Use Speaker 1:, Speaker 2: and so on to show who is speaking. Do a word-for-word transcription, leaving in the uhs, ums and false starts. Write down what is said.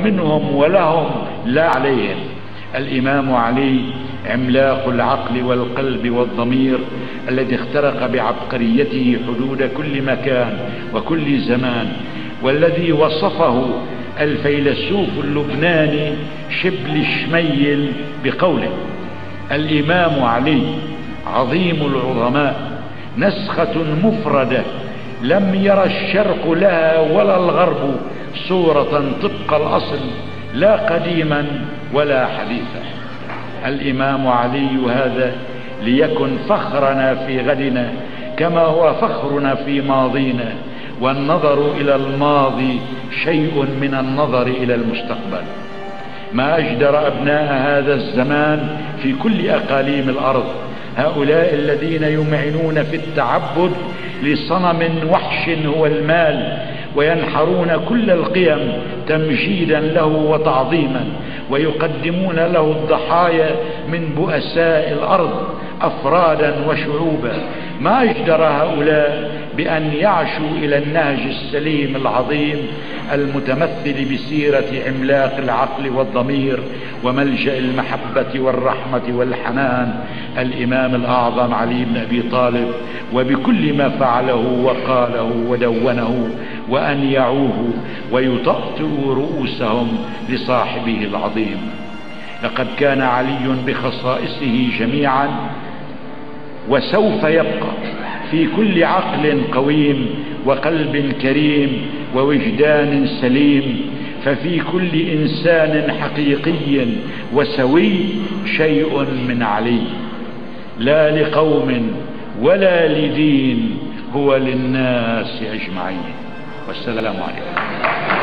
Speaker 1: منهم ولهم لا عليهم. الإمام علي عملاق العقل والقلب والضمير الذي اخترق بعبقريته حدود كل مكان وكل زمان، والذي وصفه الفيلسوف اللبناني شبل شميل بقوله: الإمام علي عظيم العظماء، نسخة مفردة لم ير الشرق لها ولا الغرب صورة طبق الأصل، لا قديما ولا حديثا. الإمام علي هذا ليكن فخرنا في غدنا كما هو فخرنا في ماضينا، والنظر إلى الماضي شيء من النظر إلى المستقبل. ما أجدر أبناء هذا الزمان في كل أقاليم الأرض، هؤلاء الذين يمعنون في التعبد لصنم وحش هو المال، وينحرون كل القيم تمجيدا له وتعظيما، ويقدمون له الضحايا من بؤساء الأرض أفرادا وشعوبا. ما أجدر هؤلاء بأن يعشوا إلى النهج السليم العظيم المتمثل بسيرة عملاق العقل والضمير وملجأ المحبة والرحمة والحنان الإمام الأعظم علي بن أبي طالب، وبكل ما فعله وقاله ودونه، وأن يعوه ويطأطئوا رؤوسهم لصاحبه العظيم. لقد كان علي بخصائصه جميعا وسوف يبقى في كل عقل قويم وقلب كريم ووجدان سليم، ففي كل إنسان حقيقي وسوي شيء من علي، لا لقوم ولا لدين، هو للناس أجمعين. والسلام عليكم.